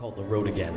called The Road Again.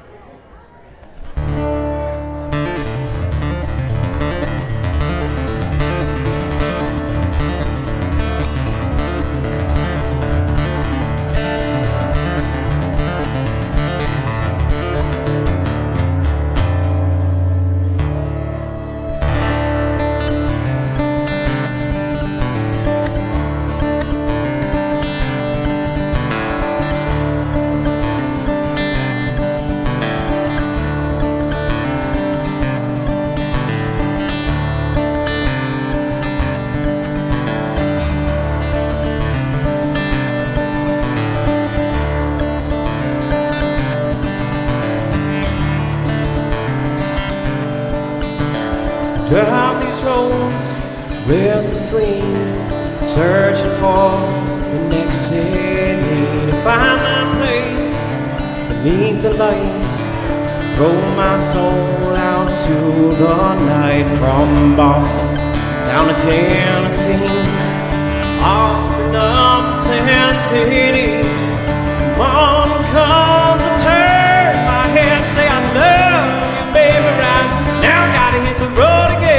Down these roads, restlessly searching for the next city to find my place beneath the lights. Throw my soul out to the night from Boston down to Tennessee, Austin up to Sin City. Morning comes to turn my head, say I love you, baby, right now. Gotta hit the road again.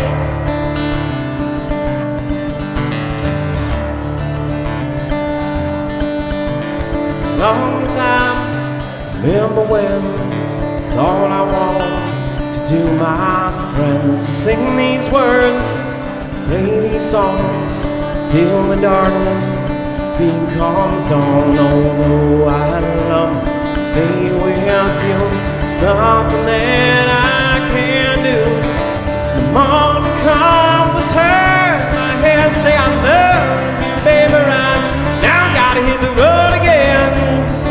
As long as I remember when, it's all I want to do, my friends. To sing these words, play these songs till the darkness becomes dawn. Although I love to stay with you, there's nothing that I can do. The morning comes to turn my head, say I love you, baby, right now. Gotta hit the road again.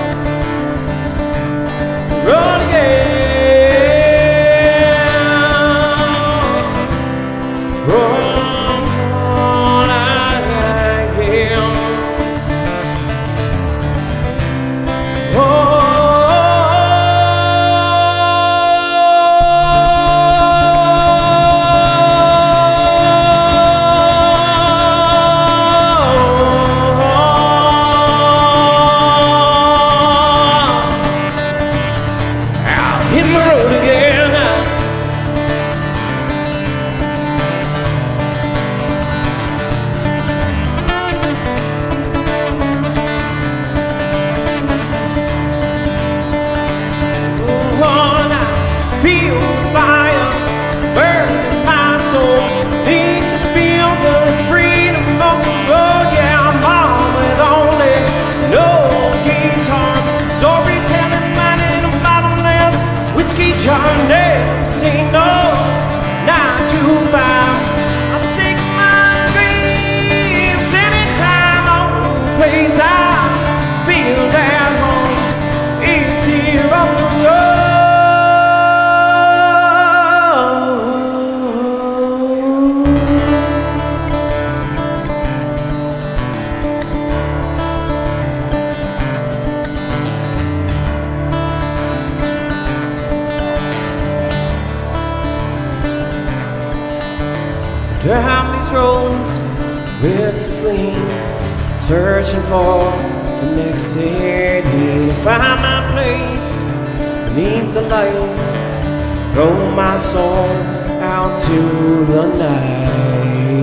Road again. Roll like him. Oh. Hit the road again. Oh, I feel the fire burning my soul. Need to feel the freedom of the road. Yeah, I'm on with only no guitar. Storytelling, man in a bottomless whiskey jar. Never say no, 9 to 5. I take my dreams anytime. Only place I feel at home is here on the road. Down these roads, restlessly searching for the next city to find my place beneath the lights. Throw my soul out to the night.